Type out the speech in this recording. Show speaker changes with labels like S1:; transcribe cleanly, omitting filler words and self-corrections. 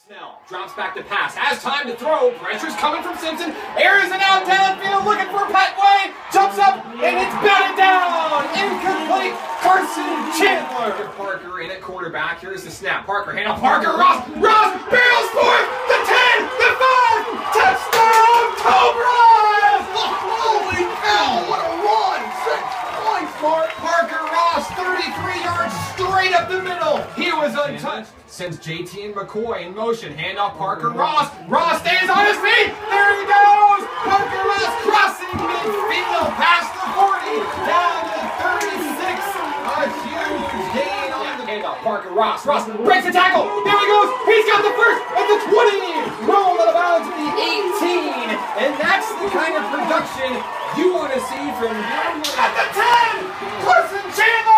S1: Snell drops back to pass, has time to throw, pressure's coming from Simpson, airs it out downfield, looking for Petway, jumps up, and it's batted down! Incomplete, Carson Chandler! Parker in at quarterback, here's the snap, Parker, hand off Parker, Ross barrels for it, the 10, the 5, touchdown, Cobras!
S2: Holy cow, what a run! 6 points for
S1: Parker Ross, 33 yards straight up the middle, he was untouched. Sends JT and McCoy in motion. Hand off Parker Ross. Ross stays on his feet. There he goes. Parker Ross crossing midfield past the 40. Down to 36. A huge gain on the hand off Parker Ross. Ross breaks the tackle. There he goes. He's got the first at the 20. Rolled out of bounds to the 18. And that's the kind of production you want to see from him at the 10. Carson Chandler.